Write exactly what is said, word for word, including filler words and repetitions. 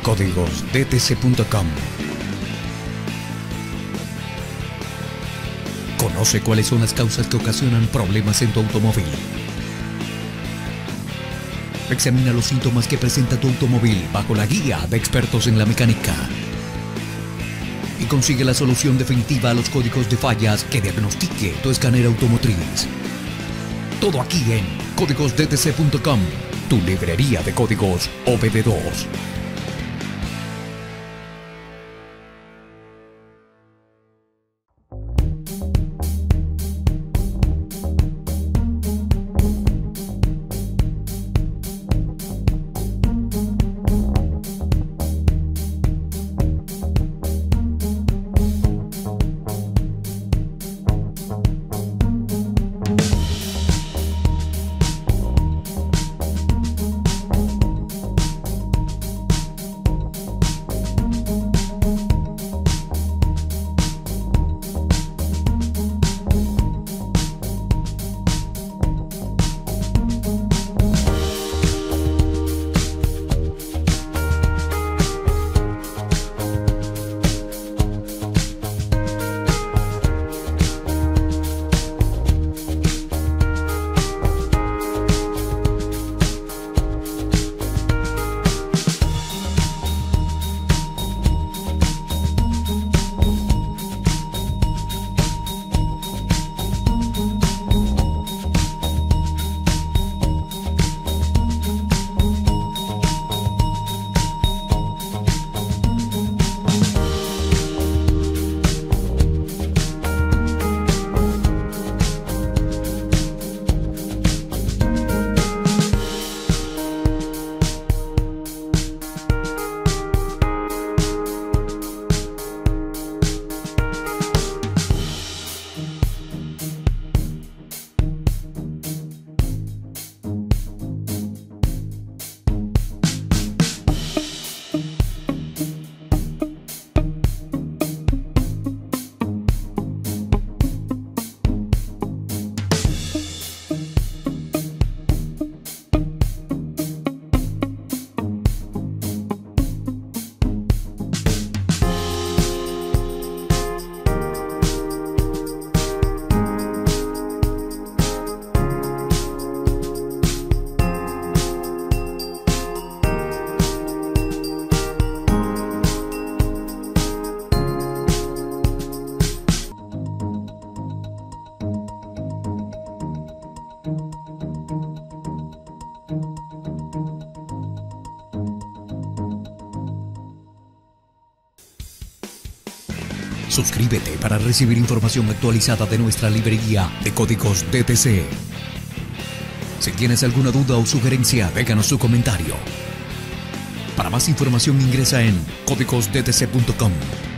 códigos d t c punto com. Conoce cuáles son las causas que ocasionan problemas en tu automóvil. Examina los síntomas que presenta tu automóvil bajo la guía de expertos en la mecánica. Y consigue la solución definitiva a los códigos de fallas que diagnostique tu escáner automotriz. Todo aquí en códigos d t c punto com, tu librería de códigos O B D dos. Suscríbete para recibir información actualizada de nuestra librería de códigos D T C. Si tienes alguna duda o sugerencia, déjanos tu comentario. Para más información ingresa en códigos d t c punto com.